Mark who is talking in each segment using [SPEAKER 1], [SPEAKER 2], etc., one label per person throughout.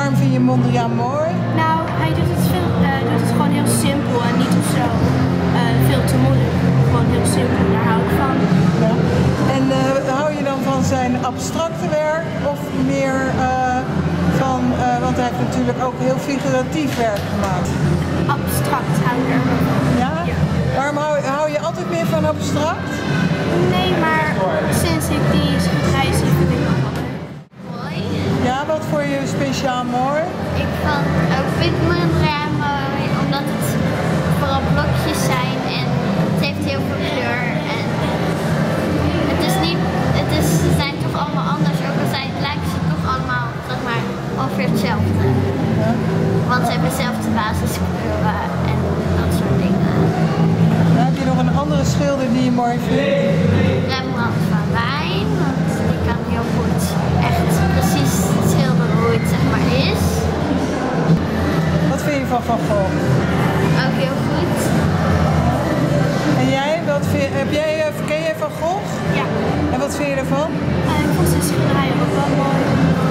[SPEAKER 1] waarom vind je Mondriaan mooi?
[SPEAKER 2] Nou, hij doet het gewoon heel simpel en niet zo veel te moeilijk. Gewoon heel simpel, daar hou ik van.
[SPEAKER 1] Ja. En hou je dan van zijn abstracte werk of meer want hij heeft natuurlijk ook heel figuratief werk gemaakt.
[SPEAKER 2] Abstract hou ik ervan.
[SPEAKER 1] Ja? Ja. Waarom hou je altijd meer van abstract?
[SPEAKER 2] Nee, maar sinds ik die schilderij zie vind ik nog wel leuk.
[SPEAKER 3] Mooi.
[SPEAKER 1] Ja, wat vond je speciaal mooi?
[SPEAKER 3] Ik vind Mondriaan mooi omdat het vooral blokjes zijn en het heeft heel veel kleur. En ze zijn toch allemaal anders, ook al lijken ze toch allemaal, zeg maar, ongeveer hetzelfde.
[SPEAKER 1] Ja.
[SPEAKER 3] Want ze hebben dezelfde basiskleuren en dat soort dingen.
[SPEAKER 1] Dan heb je nog een andere schilder die je mooi vindt?
[SPEAKER 3] Rembrandt van Rijn, want die kan heel goed echt precies schilderen hoe het zeg maar is.
[SPEAKER 1] Wat vind je van Van Gogh?
[SPEAKER 3] Ook heel goed.
[SPEAKER 1] En jij? Ken jij Van Gogh?
[SPEAKER 2] Ja.
[SPEAKER 1] En wat vind je ervan?
[SPEAKER 2] Ik vond zijn schilderij ook wel mooi.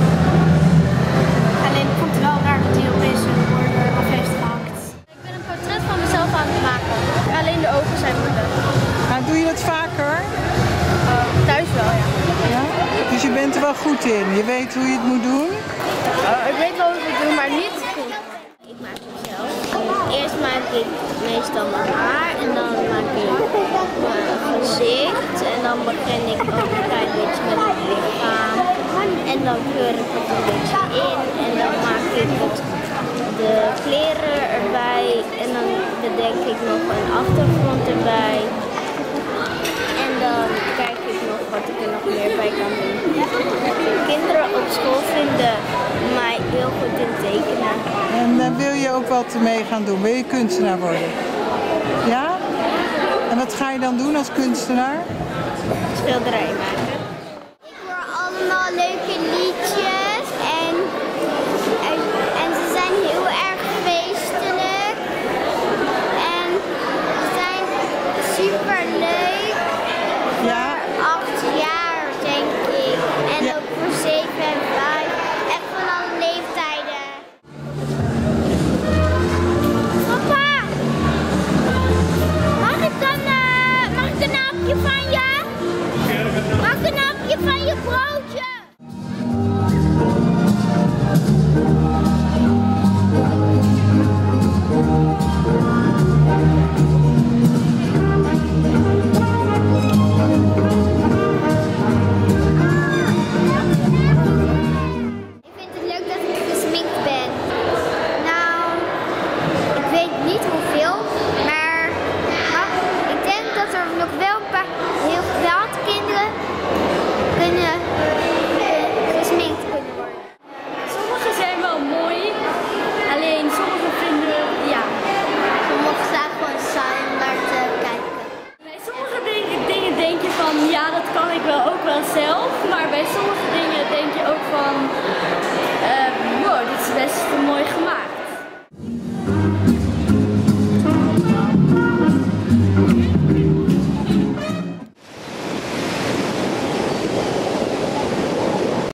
[SPEAKER 2] Alleen ik vond het wel raar dat hij opeens een border af heeft gehakt.
[SPEAKER 3] Ik ben een portret van mezelf aan het maken. Alleen de ogen zijn moeilijk.
[SPEAKER 1] Maar doe je dat vaker?
[SPEAKER 3] Thuis wel, ja.
[SPEAKER 1] Ja? Dus je bent er wel goed in? Je weet hoe je het moet doen?
[SPEAKER 3] Ik weet wel hoe ik het doe, maar niet goed. Ik maak het zelf. Eerst maak ik meestal mijn haar en dan maak ik mijn gezicht. En dan begin ik ook een klein beetje met het lichaam. En dan kleur ik het een beetje in. En dan maak ik de kleren erbij. En dan bedenk ik nog een achtergrond erbij. En dan kijk ik nog wat ik er nog meer bij kan doen. Kinderen op school vinden mij heel goed in tekenen.
[SPEAKER 1] En wil je ook wat mee gaan doen? Wil je kunstenaar worden? Ja? En wat ga je dan doen als kunstenaar?
[SPEAKER 3] Schilderijen maken.